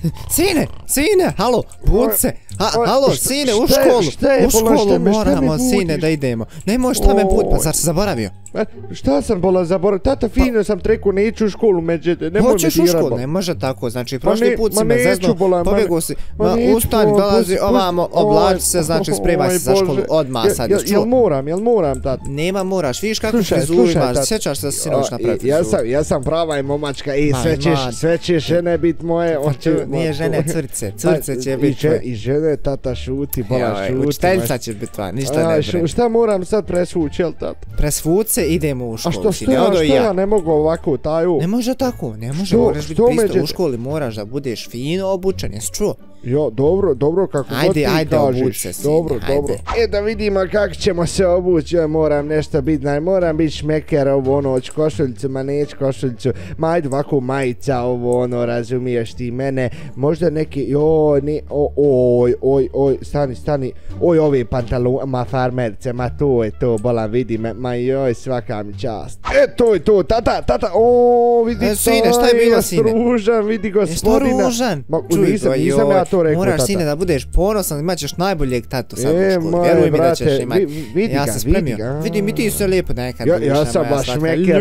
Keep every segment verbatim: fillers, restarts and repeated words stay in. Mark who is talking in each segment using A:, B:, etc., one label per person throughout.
A: Sine, sine, halo, bud se. Halo, sine, u školu. U školu moramo, sine, da idemo. Nemoj šta me bud, pa zar se zaboravio?
B: Šta sam bola zaboravio? Tata, fino sam treko, neću u školu, međete, nemoj me dirati.
A: Hoćeš u školu, ne može tako, znači prošli put si me zezno, pobjegu si, ustani, dolazi ovamo, oblači se, znači spremaj se za školu odmah sad.
B: Jel moram, jel moram, tata?
A: Nema, moraš, vidiš kakvu frizuru imaš, sjećaš se da si sinoć napravi frizuru.
B: Ja sam prava i momačka i sve će žene bit moje.
A: Nije žene, cvrce, cvrce će bit tvoje.
B: I žene, tata, šuti, bola, šuti.
A: Učiteljica će bit tvoja, ništa ne bre.
B: Šta moram sad presvući, jel tata?
A: Presvući se, idemo u školu.
B: A što ja ne mogu ovako taju?
A: Ne može tako, ne može, moraš biti pristo u školi, moraš da budeš fino obučen, jesi čuo?
B: Jo, dobro, dobro, kako god ti kažeš.
A: Ajde, obuć se, sine,
B: dobro, dobro. E, da vidimo kako ćemo se obući, ja moram nešto biti, moram biti šmeker, ovo ono, hoću košuljicu, ma neću košuljicu, ma ajde ovako majica, ovo ono, razumiješ ti mene, možda neki, joj, ne, oj, oj, oj, stani, stani, oj, ovi pantalon, ma farmerce, ma to je to, bolam, vidi me, ma joj, svaka mi čast. E, to je to, tata, tata, o, vidi,
A: e, sine, šta je bilo, sine?
B: Ružan, vidi gospodina.
A: Jes to ružan?
B: Ma, nisam, nisam ja to rekao,
A: moraš,
B: tata.
A: sine, da budeš ponosan, imat ćeš najboljeg tatu sad
B: e,
A: u školi,
B: moj,
A: vjeruj mi
B: brate,
A: da ćeš imati.
B: Vidi
A: ja
B: ga,
A: sam spremio,
B: vidi ga.
A: vidi mi ti se lijepo nekad
B: ja,
A: duša,
B: ja sam baš
A: slatka.
B: šmeker,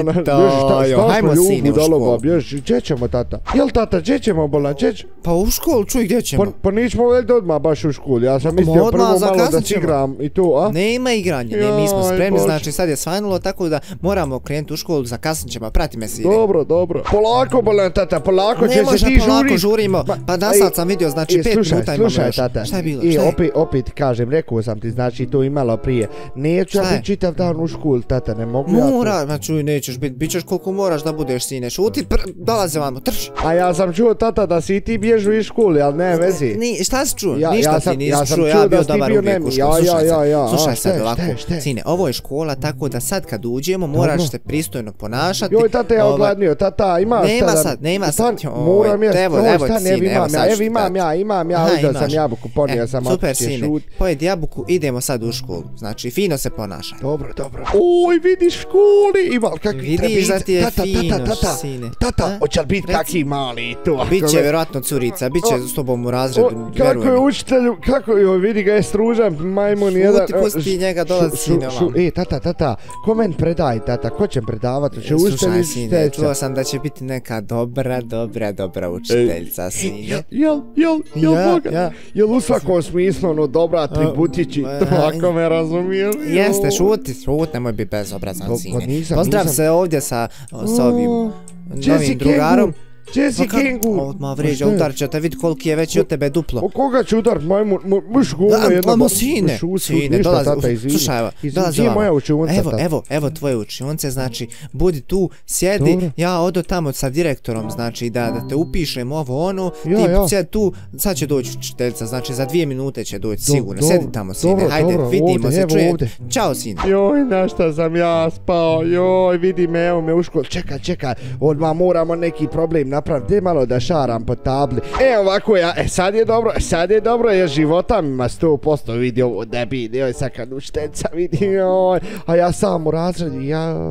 A: Ljubito, hajmo sine u školu.
B: Gdje ćemo, tata? Jel, tata, gdje ćemo, bolan, gdje ćemo?
A: Pa u školu, čuj, gdje ćemo?
B: Pa, pa nićemo veljda odmah baš u školu, ja sam mislio prvo malo da si igram i to, a?
A: Nema igranja, ne, mi smo spremni, znači sad je svanulo, tako da moramo krenuti u školu, zakasnit ćemo, prati me sine.
B: Dobro, dobro. Polako, bolan, tata, polako će se ti žuri.
A: Ne može polako, žurimo, pa da sad sam vidio, znači pet minuta imamo još.
B: Tata.
A: Šta je bilo?
B: I
A: šta je?
B: opet, opet kažem, rekao sam ti, znači to imalo prije. Neću ja biti čitav dan u školu, tata, ne mogu ja to.
A: Mora, ma čuj, nećeš biti, bit ćeš koliko moraš da budeš, sine, šuti, dolaze vamo, trš.
B: A ja sam čuo, tata, da si i ti bježu iz škole, ali ne vezi.
A: Ni, šta si čuo? Ništa ti nisi čuo, ja bio dobar uvijek u školu. Slušaj sad ovako, sine, ovo je škola, tako da sad kad uđemo moraš se pristojno ponašati.
B: Joj, tata, ja ogladnio, tata, imaš sada.
A: Nema sad, nema sad.
B: Moram ja,
A: evo, evo sine, evo sad
B: ću. Evo imam ja, imam ja, uzeo sam jabuku, ponio sam
A: super sine, pojedi jabuku, idemo sad u školu, znači fino se ponašaj.
B: Dobro, dobro. Oj, vidiš školi, ima kakvi trebice.
A: Vidiš da ti je fino, sine.
B: Tata, hoće li biti kakvi mali to?
A: Biće vjerojatno curica, biće s tobom u razredu, vjerujem.
B: Kako je učitelju, kako je, vidi ga je stružan, majmun jedan.
A: Šuti, pusti njega, dolazi sine ovam.
B: E, tata, tata, ko men predaj, tata, ko će predavati?
A: Slušaj sine, čuo sam da će biti neka dobra, dobra, dobra učiteljica, sine.
B: Jel, jel, jel, boga? Jel u svakom smislu, ono, dobra atributići, ako me razumiješ?
A: Jeste, šuti, šuti, nemoj biti bezobrazan, sine. Pozdrav se ovdje sa ovim novim drugarom.
B: Jesse Kingu!
A: Odmah vrijeđa, udarit će te, vidi koliki je veći od tebe duplo.
B: O koga će udarit, majmun, muš guma jedna...
A: Amo sine, sine, dolazi, slušaj, evo, dolazi ovamo. Evo, evo, evo tvoje učionce, znači, budi tu, sjedi, ja odo tamo sa direktorom, znači, da te upišem ovo ono, ti sjedi tu, sad će doći učiteljica, znači, za dvije minute će doći, sigurno, sjedi tamo, sine, hajde, vidimo se, čujem, čao, sine.
B: Joj, na šta sam ja spao, joj, vidi me, evo me u školu, čekaj, čekaj, odmah moramo neki problem napraviti, gdje malo da šaram po tabli. E ovako ja, e sad je dobro, sad je dobro, jer života mi ima sto posto vidi ovo debil, joj sad kad učiteljica vidi, joj, a ja sam u razredu, joj.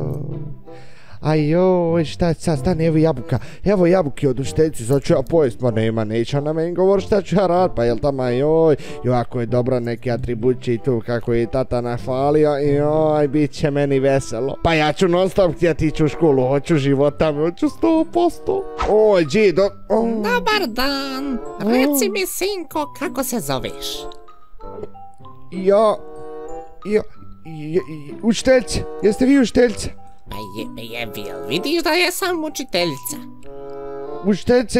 B: Aj joj, šta sad, stani, evo jabuka, evo jabuke od učiteljice, sad ću ja pojest, ma nema, neće na meni govor šta ću ja rad, pa jel tamo, joj, joj, ako je dobro neki atribući i tu, kako je tata nahvalio, joj, bit će meni veselo. Pa ja ću non stop htjeti ići u školu, hoću života mi, hoću sto posto. Oj, Đido, oh.
C: Dobar dan, reci mi, sinko, kako se zoveš?
B: Ja, ja, učiteljice, jeste vi učiteljice?
C: Pa je, je, jel vidiš da je sam učiteljica?
B: Učiteljice,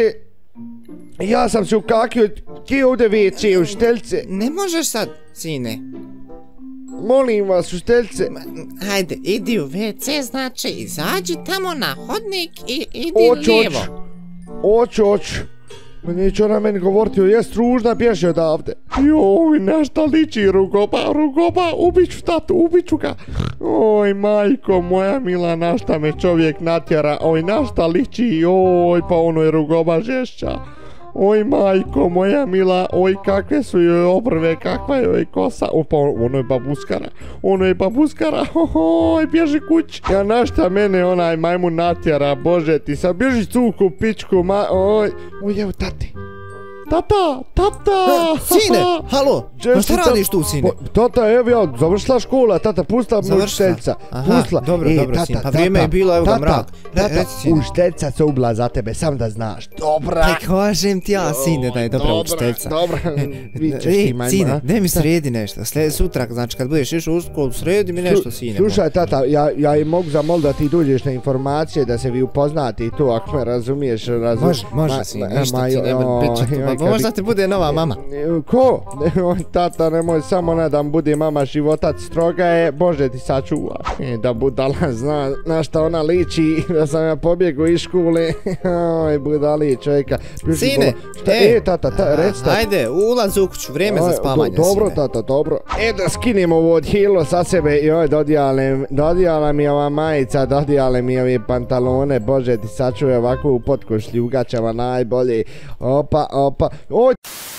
B: ja sam se ukakio, gdje ovdje ve ce, učiteljice?
A: Ne možeš sad, sine.
B: Molim vas, učiteljice.
A: Hajde, idi u ve ce, znači, izađi tamo na hodnik i idi lijevo.
B: Oću, oću. Ma neće ona meni govoriti, jest ružna, bježi odavde. Joj, nešto liči Rugoba, Rugoba, ubiću tatu, ubiću ga. Oj, majko moja mila, našta me čovjek natjera, oj, našta liči, joj, pa ono je Rugoba žešća. oj majko moja mila, oj kakve su joj obrve, kakva joj kosa, o pa ono je babuskara, ono je babuskara, oj bježi kuć, ja našta mene onaj majmun natjera, bože ti, sad bježi cuku, pičku, ma, oj, oj evo tati. Tata, tata!
A: Sine, halo, pa šta radiš tu, sine?
B: Tata, evo ja, završila škola, tata, pustila me učiteljica. Pustila.
A: Dobro, dobro, sine, pa vrijeme je bilo, evo ga mrak.
B: Tata, učiteljica se ubila za tebe, sam da znaš. Dobra!
A: Pa kažem ti ja, sine, da je dobra učiteljica.
B: Dobra, vičeš ti, majma.
A: Sine, daj mi sredi nešto, sutra, znači kad budeš išao u školu, sredi mi nešto, sine.
B: Slušaj, tata, ja i mogu zamol da ti dođeš na informacije, da se vi upoznate i to, ako me razumiješ, razumiješ.
A: Može, može, sine, ništa ti nema pričati. Možda ti bude nova mama.
B: Ko? Tata, nemoj samo ne da bude mama životac, stroga je, Bože ti sačuva. E, da budala zna na šta ona liči, da sam ja pobjegao iz škole. Oj, budali čovjeka.
A: Sine,
B: e, tata, reci tata.
A: Ajde, ulaz u kuću, vrijeme za spavanje, sine.
B: Dobro, tata, dobro. E, da skinemo ovo odhilo sa sebe i oj, dodijala mi ova majica, dodijale mi ove pantalone, Bože ti sačuva ovako u potkošljugačama najbolje. Opa, opa, oj.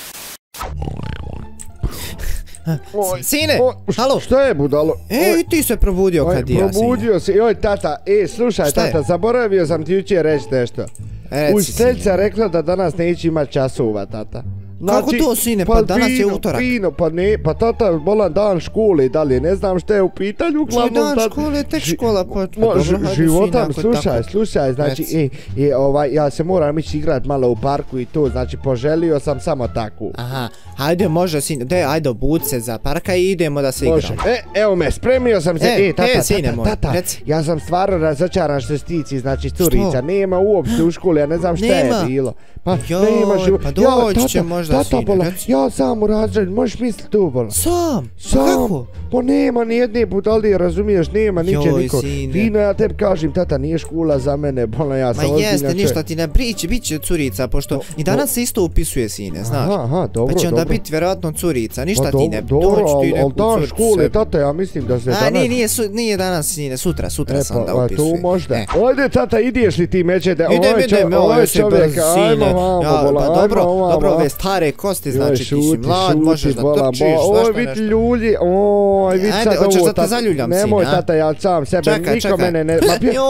A: Sine, halo.
B: Šta je budalo?
A: E, ti se probudio kad ja, sine.
B: Probudio se, joj tata, e, slušaj tata, zaboravio sam ti jučer reći nešto. Učiteljica rekla da danas neće imati časova, tata.
A: Kako to, sine, pa danas je utorak.
B: Fino, pa ne, pa tata, bolan dan škole dalje, ne znam šta je u pitanju, uglavnom
A: tata. Dan škole, tek škola, pa
B: dobro, životam, slušaj, slušaj, znači, e, ovaj, ja se moram ići igrat malo u parku i to, znači, poželio sam samo tako.
A: Aha, hajde, može, sine, daj, ajde, obud se za parka i idemo da se igramo.
B: E, evo me, spremio sam se, e, tata, tata, tata,
A: reci.
B: Ja sam stvarno razočaran što stici, znači, curica, nema uopšte u školi, ja ne znam šta je bilo. Pa, nema život.
A: Pa doći će možda, sine, reci.
B: Ja sam u razred, možeš misliti tu, bola.
A: Sam?
B: Sam? Kako? Pa nema ni jedne budalije, razumiješ, nema niče niko. Fino, ja tebi kažem, tata, nije škola za mene, bola, ja sam ozbiljna.
A: Ma jeste, ništa ti ne priči, bit će curica, pošto i danas se isto upisuje, sine, znaš.
B: Aha, aha, dobro,
A: pa će onda
B: dobro.
A: biti vjerojatno curica, ništa ti ne,
B: doći ti neku curicu. Ali dan škole, tata, ja mislim da se danas...
A: A, nije, nije, nije danas, sine, sutra, sutra sam da upisuje.
B: Tu možda. Ajde, tata, ideš li ti međede?
A: Idem, idem, ovo je čovjek, ajmo vamo, bola, dobro, dobro, ove stare kosti, znači ti si mlad, možeš da trčiš,
B: oj, vidi ljudi, oj, vidi sad ovo,
A: hoćeš da te zaljuljam, sine,
B: nemoj tata, ja sam sebe, niko mene ne,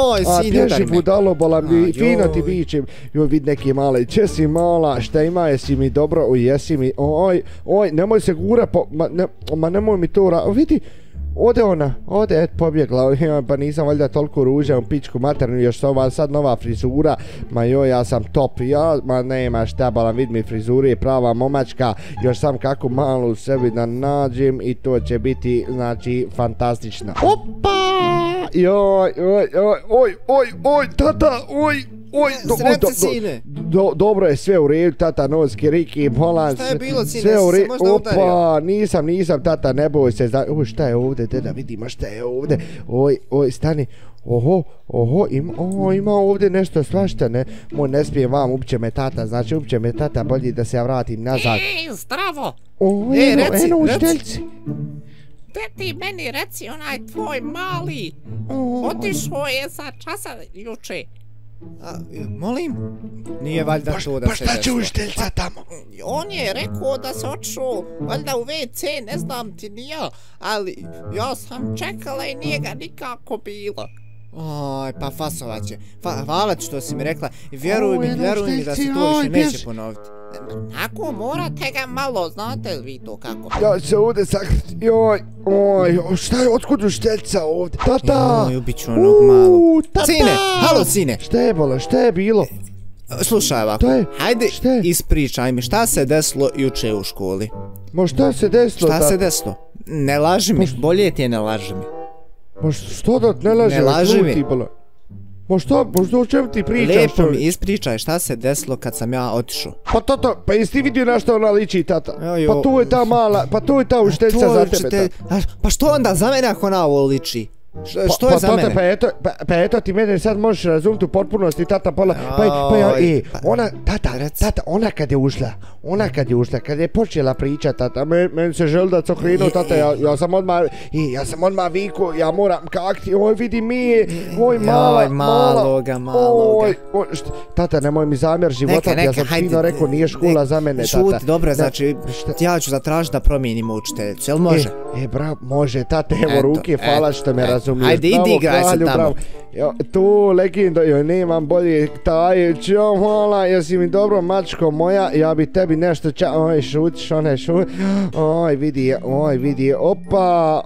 B: a pješi budalo, bola, fino ti bićem, joj, vidi neki male, če si mala, šta ima, jesi mi dobro, oj, jesi mi, oj, oj, nemoj se gura, ma nemoj mi to, vidi, ode ona, ode, et, pobjegla, pa nisam valjda toliko ružan, pičku maternu, još ova sad nova frizura, ma joj, ja sam top, ja, ma nema šta, balam, vid mi frizuri, prava momačka, još sam kako malo u sebi da nađem i to će biti, znači, fantastično. Opa, joj, oj, oj, oj, oj, oj, tata, oj, oj, do,
A: Sreci, do, sine.
B: Do, dobro je sve u redu, tata, noski, riki, bolan,
A: šta je bilo, sine,
B: sve u redu,
A: opa,
B: udario? Nisam, nisam, tata, ne boj se, zna, oj, šta je ovdje, deda, vidimo šta je ovdje, oj, oj, stani, oho, oho, ima, oho, ima ovdje nešto svašta, ne, moj, ne smijem vam, upće me tata, znači, upće me tata, bolje da se ja vratim nazad.
C: Ej, zdravo!
B: O, e, eno, reci, eno, učiteljci.
C: Da ti meni reci onaj tvoj mali, otišao je za časa juče.
A: A, molim? Nije valjda
B: pa,
A: to da
B: pa
A: se
B: šta
A: desilo.
B: će učiteljca tamo?
C: On je rekao da se otišao valjda u ve ce, ne znam ti ni ja, ali ja sam čekala i nije ga nikako bilo.
A: Oj, pa fasovat će. Fa, hvala ti što si mi rekla. Vjeruj mi, vjeruj mi da se to više neće ponoviti.
C: Ako morate ga malo, znate li vi to kako?
B: Ja se ovdje sakriti, joj, oj, šta je, otkud učiteljca ovdje? Tata!
A: Joj, ubit ću onog malo.
B: Tata!
A: Sine, halo sine!
B: Šta je bola, šta je bilo?
A: Slušaj ovako,
B: je?
A: hajde
B: je?
A: ispričaj mi šta se desilo juče u školi.
B: Ma šta se desilo?
A: Šta da? se desilo? Ne laži mi, ma bolje ti je ne laži mi.
B: Ma što da ne laži?
A: Ne laži mi.
B: Ma šta, možda o čem ti pričaš?
A: Lijepo mi ispričaj šta se desilo kad sam ja otišao.
B: Pa tata, pa jesi ti vidio na što ona liči, tata? Jo, pa tu je ta mala, pa tu je ta učiteljica za tebe, tata.
A: Pa što onda za mene ako ona ovo liči? Što je za mene?
B: Pa eto, pa eto ti mene sad možeš razumjeti u potpunosti, tata, pa, pa, pa ja, e, ona, tata, tata, ona kad je ušla, ona kad je ušla, kad je počela pričat, tata, meni se želdac okrenuo, tata, ja, ja sam odmah, i ja sam odmah viku, ja moram kakti, oj vidi mi, oj mala,
A: oj maloga, maloga.
B: Oj, oj, tata, nemoj mi zamjer života, ja sam fino rekao, nije škola za mene, tata.
A: Šuti, dobro, znači, ja ću zatražiti da promijenimo učiteljicu, jel može?
B: E, e bravo, može, tata, evo ruke, hvala što me razumiješ.
A: Ajde, idi igraj se tamo.
B: Jo, tu, legendo, joj, nemam bolje tajić, jo, hvala, jesi mi dobro, mačko moja, ja bi tebi nešto ča... Oj, šutiš, one, šut... Oj, vidi, oj, vidi, opa,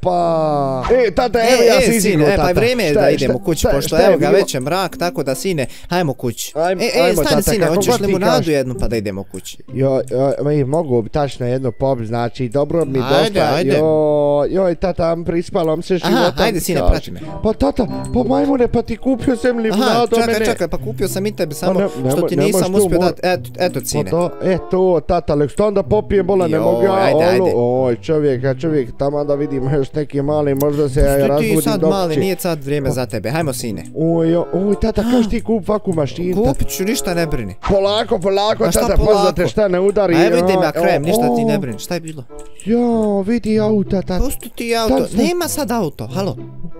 B: opa... E, tata, evo, ja si izigao, tata.
A: E, pa vrijeme je da idemo kući, pošto evo ga već je mrak, tako da, sine, hajmo kući. E, e, stani, sine, hoćeš limunadu jednu, pa da idemo kući.
B: Jo, jo, mogu bi tačno jednu pop, znači, dobro mi dosta, joj, joj, tata, prispalo mi se životom.
A: Aha, ajde, sine, prati me.
B: Pa, tata, pa majmune, pa ti kupio sam limunadu
A: mene. Čekaj, čekaj, pa kupio sam i tebi, samo što ti nisam uspio dati, eto, cine.
B: Eto, tata, lek sto onda popijem bola, ne mogu ja,
A: ajde, ajde.
B: Oj, čovjeka, čovjek, tamo da vidim još neki mali, možda se ja razbudim dok će.
A: Ti sad mali, nije sad vrijeme za tebe, hajmo, sine.
B: Oj, oj, tata, kaš ti kup ovakvu mašinu?
A: Kupit ću, ništa ne brini.
B: Polako, polako, tata, poznate šta ne udari.
A: A evo idem ja krajem, ništa ti ne brini, šta je bilo?
B: Jo, vidi auto, tata.
A: Pusti ti auto, nema sad auto, halo.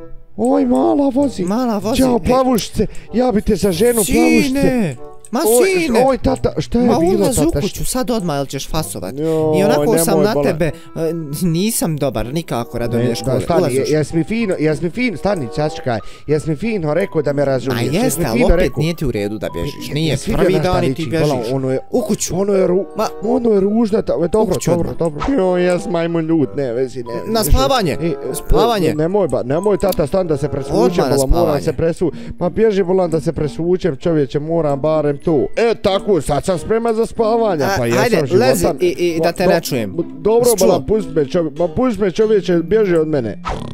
B: Oj, mala vozi.
A: Mala vozi.
B: Ćao, plavušce, ja bi te za ženu plavušce.
A: Sine! Ma sine!
B: Oj, tata, šta je bilo, tata?
A: Ma ulazi u kuću, sad odmah, jel ćeš fasovat? I onako sam na tebe, nisam dobar, nikako, Radomir škole.
B: Stani, jes mi fino, jes mi fino, stani, čačkaj, jes mi fino rekao da me razumiješ.
A: A jeste, ali opet nije ti u redu da bježiš, nije, prvi dan i ti bježiš. U kuću.
B: Ono je, ono je ružno, dobro, dobro, dobro. Jo, jes majmun ljud, ne, vezi, ne.
A: Na spavanje, spavanje.
B: Nemoj, ba, nemoj, tata, stan da se presvučem, moram se presu, pa bježi volan da se presvučem, čovječe, moram barem tu. E, tako, sad sam spreman za spavanja, pa jesam životan.
A: Hajde, lezi i da te ne čujem.
B: Dobro, bala, pusti me čovječe, bježi od mene.